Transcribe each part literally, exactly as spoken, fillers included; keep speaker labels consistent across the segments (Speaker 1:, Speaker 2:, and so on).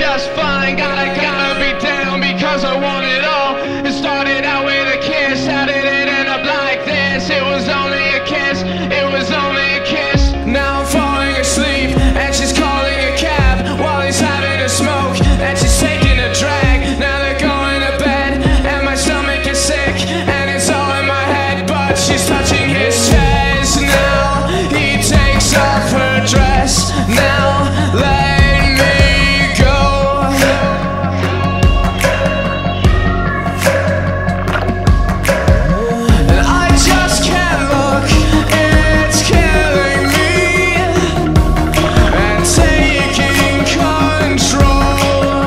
Speaker 1: just fine. Gotta, gotta be down because I want it all. It started out with a kiss. How did it end up like this? It was only a kiss. It was only a kiss. Now I'm falling asleep and she's calling a cab while he's having a smoke and she's taking a drag. Now they're going to bed and my stomach is sick and it's all in my head, but she's touching his chest. Now he takes off her dress. Now let me go. And I just can't look, it's killing me and taking control.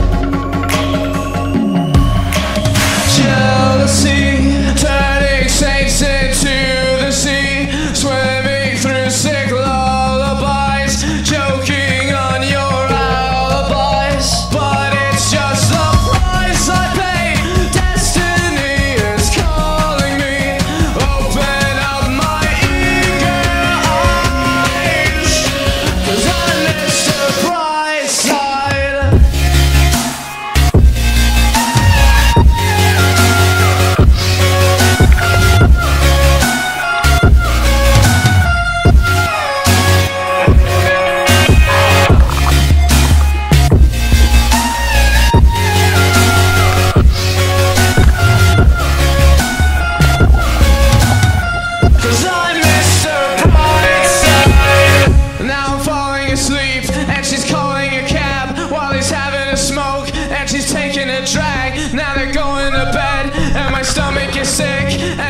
Speaker 1: Jealousy turning saints into the sea, swimming through sick lullabies, joking on your alibis. But it's just the price I pay. Destiny is calling me. Open up my eager eyes, 'cause I'm Mister Brightside. Cause I'm Mister Brightside. Now I'm falling asleep and she's calling a cab while he's having a smoke and she's taking a drag. Now they're going to bed and my stomach is sick and